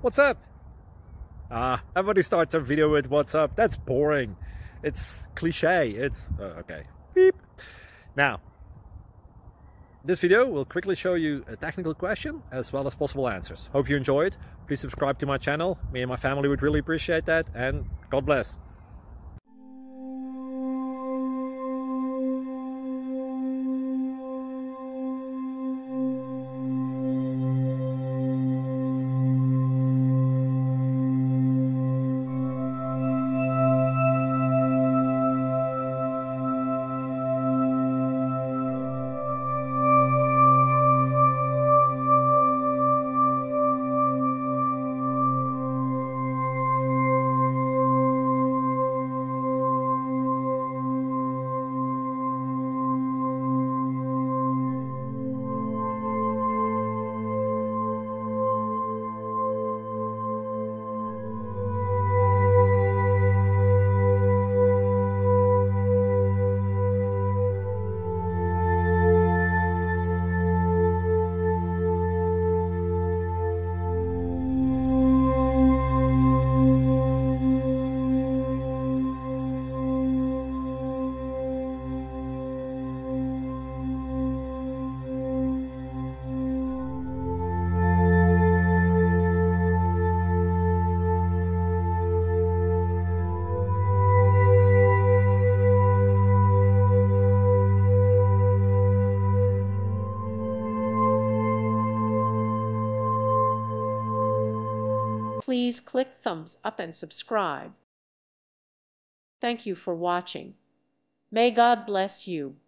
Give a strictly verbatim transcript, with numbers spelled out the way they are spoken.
What's up? Ah, everybody starts a video with what's up. That's boring. It's cliche. It's uh, okay. Beep. Now, this video will quickly show you a technical question as well as possible answers. Hope you enjoyed. Please subscribe to my channel. Me and my family would really appreciate that, and God bless. Please click thumbs up and subscribe. Thank you for watching. May God bless you.